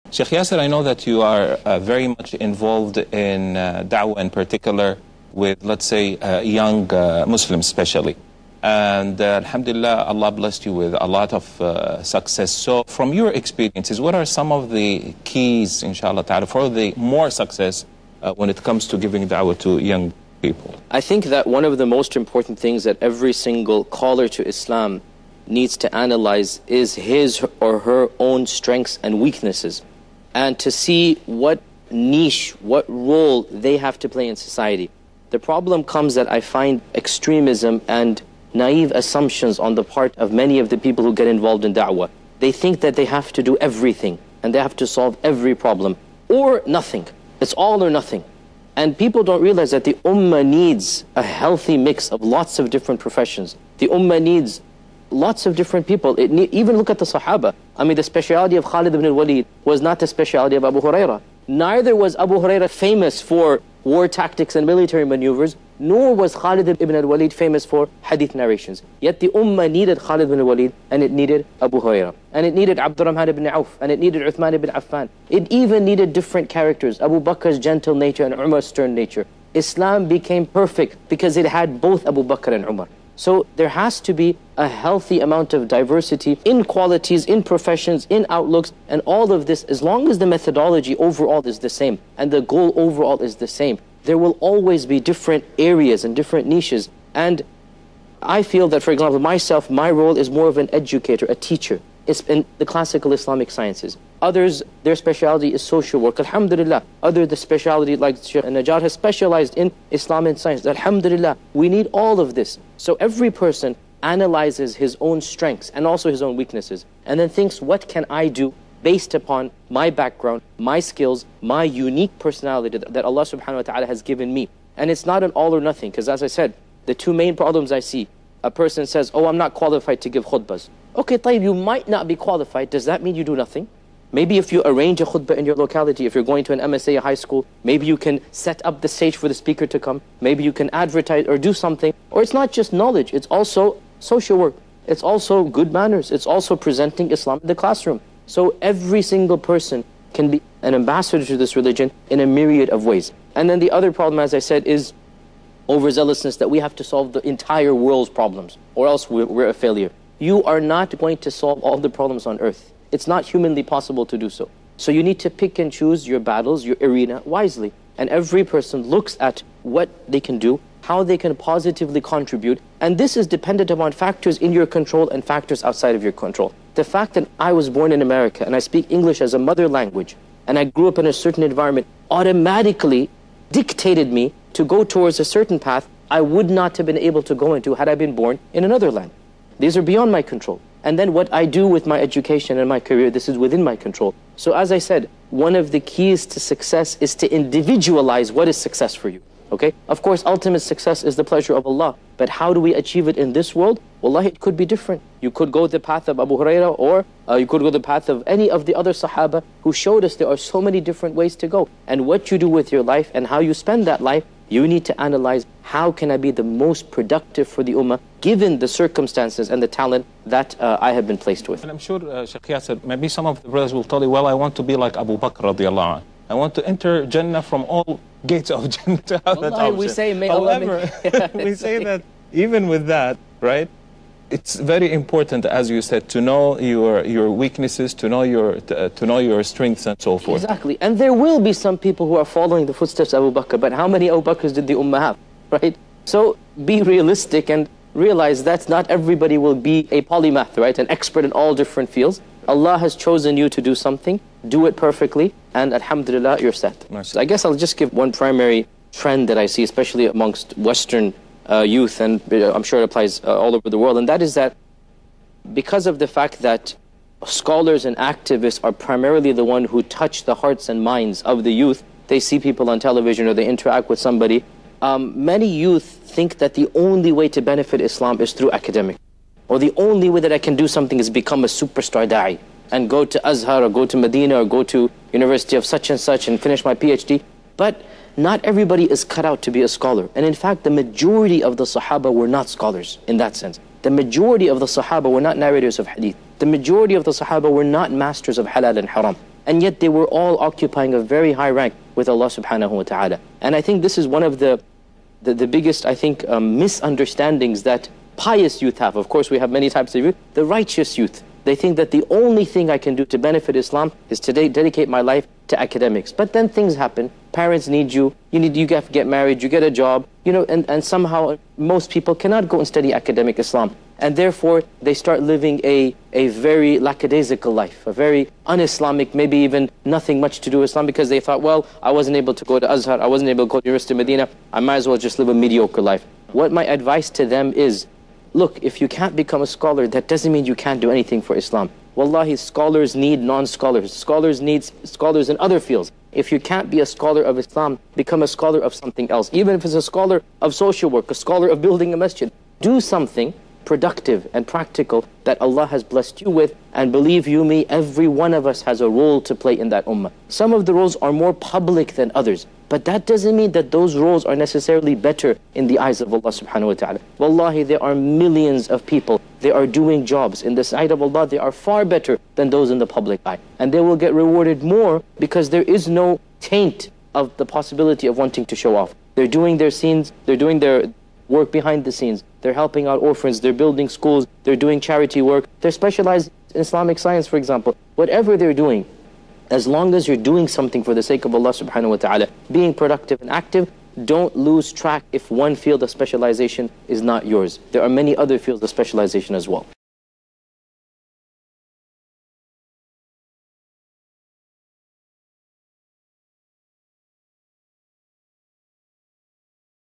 Sheikh Yasser, I know that you are very much involved in da'wah, in particular with, let's say, young Muslims especially. And alhamdulillah, Allah blessed you with a lot of success. So from your experiences, what are some of the keys, inshallah ta'ala, for the more success when it comes to giving da'wah to young people? I think that one of the most important things that every single caller to Islam needs to analyze is his or her own strengths and weaknesses, and to see what niche, what role they have to play in society. The problem comes that I find extremism and naive assumptions on the part of many of the people who get involved in da'wah. They think that they have to do everything and they have to solve every problem, or nothing. It's all or nothing. And people don't realize that the ummah needs a healthy mix of lots of different professions. The ummah needs lots of different people. Even look at the Sahaba. I mean, the speciality of Khalid ibn al-Walid was not the speciality of Abu Hurairah. Neither was Abu Hurairah famous for war tactics and military maneuvers, nor was Khalid ibn al-Walid famous for hadith narrations. Yet the ummah needed Khalid ibn al-Walid, and it needed Abu Hurairah, and it needed Abdurrahman ibn Auf, and it needed Uthman ibn Affan. It even needed different characters, Abu Bakr's gentle nature and Umar's stern nature. Islam became perfect because it had both Abu Bakr and Umar. So there has to be a healthy amount of diversity in qualities, in professions, in outlooks, and all of this, as long as the methodology overall is the same and the goal overall is the same, there will always be different areas and different niches. And I feel that, for example, myself, my role is more of an educator, a teacher. It's in the classical Islamic sciences. Others, their specialty is social work. Alhamdulillah. Others, the specialty, like Sheikh Najjar, has specialized in Islam and science. Alhamdulillah. We need all of this. So every person analyzes his own strengths and also his own weaknesses, and then thinks, what can I do based upon my background, my skills, my unique personality that Allah subhanahu wa ta'ala has given me. And it's not an all or nothing, because as I said, the two main problems I see, a person says, oh, I'm not qualified to give khutbahs. Okay, tayyib, you might not be qualified. Does that mean you do nothing? Maybe if you arrange a khutbah in your locality, if you're going to an MSA, a high school, maybe you can set up the stage for the speaker to come. Maybe you can advertise or do something. Or it's not just knowledge, it's also social work. It's also good manners. It's also presenting Islam in the classroom. So every single person can be an ambassador to this religion in a myriad of ways. And then the other problem, as I said, is overzealousness, that we have to solve the entire world's problems, or else we're a failure. You are not going to solve all the problems on earth. It's not humanly possible to do so. So you need to pick and choose your battles, your arena, wisely. And every person looks at what they can do, how they can positively contribute, and this is dependent upon factors in your control and factors outside of your control. The fact that I was born in America and I speak English as a mother language, and I grew up in a certain environment, automatically dictated me to go towards a certain path I would not have been able to go into had I been born in another land. These are beyond my control. And then what I do with my education and my career, this is within my control. So as I said, one of the keys to success is to individualize what is success for you. Okay? Of course, ultimate success is the pleasure of Allah. But how do we achieve it in this world? Wallahi, it could be different. You could go the path of Abu Hurairah, or you could go the path of any of the other Sahaba who showed us there are so many different ways to go. And what you do with your life and how you spend that life, you need to analyze, how can I be the most productive for the ummah, given the circumstances and the talent that I have been placed with. And I'm sure, Sheikh Yasser, maybe some of the brothers will tell you, well, I want to be like Abu Bakr radiallahu anh. I want to enter Jannah from all gates of Jannah to have that option. We say, may However, we say that even with that, right, it's very important, as you said, to know your weaknesses, to know your strengths and so forth. Exactly. And there will be some people who are following the footsteps of Abu Bakr, but how many Abu Bakrs did the ummah have, right? So be realistic and realize that not everybody will be a polymath, right? An expert in all different fields. Allah has chosen you to do something, do it perfectly, and alhamdulillah, you're set. Nice. I guess I'll just give one primary trend that I see, especially amongst Western youth, and I'm sure it applies all over the world, and that is that because of the fact that scholars and activists are primarily the one who touch the hearts and minds of the youth, they see people on television or they interact with somebody, many youth think that the only way to benefit Islam is through academic, or the only way that I can do something is become a superstar da'i and go to Azhar or go to Medina or go to University of such and such and finish my PhD. But not everybody is cut out to be a scholar. And in fact, the majority of the Sahaba were not scholars in that sense. The majority of the Sahaba were not narrators of hadith. The majority of the Sahaba were not masters of halal and haram. and yet they were all occupying a very high rank with Allah subhanahu wa ta'ala. And I think this is one of the biggest, I think, misunderstandings that pious youth have. Of course, we have many types of youth. The righteous youth, they think that the only thing I can do to benefit Islam is to dedicate my life to academics. But then things happen. Parents need you. You have to get married. You get a job. And somehow most people cannot go and study academic Islam. And therefore, they start living a very lackadaisical life, a very un-Islamic, maybe even nothing much to do with Islam, because they thought, well, I wasn't able to go to Azhar, I wasn't able to go to University of Medina, I might as well just live a mediocre life. What my advice to them is, look, if you can't become a scholar, that doesn't mean you can't do anything for Islam. Wallahi, scholars need non-scholars. Scholars need scholars in other fields. If you can't be a scholar of Islam, become a scholar of something else. Even if it's a scholar of social work, a scholar of building a masjid. Do something productive and practical that Allah has blessed you with, and believe you me, every one of us has a role to play in that ummah. Some of the roles are more public than others, but that doesn't mean that those roles are necessarily better in the eyes of Allah subhanahu wa ta'ala. Wallahi, there are millions of people, they are doing jobs in the sight of Allah, they are far better than those in the public eye, and they will get rewarded more because there is no taint of the possibility of wanting to show off. They're doing their scenes, they're doing their work behind the scenes, they're helping out orphans, they're building schools, they're doing charity work, they're specialized in Islamic science, for example. Whatever they're doing, as long as you're doing something for the sake of Allah subhanahu wa ta'ala, being productive and active, don't lose track if one field of specialization is not yours. There are many other fields of specialization as well.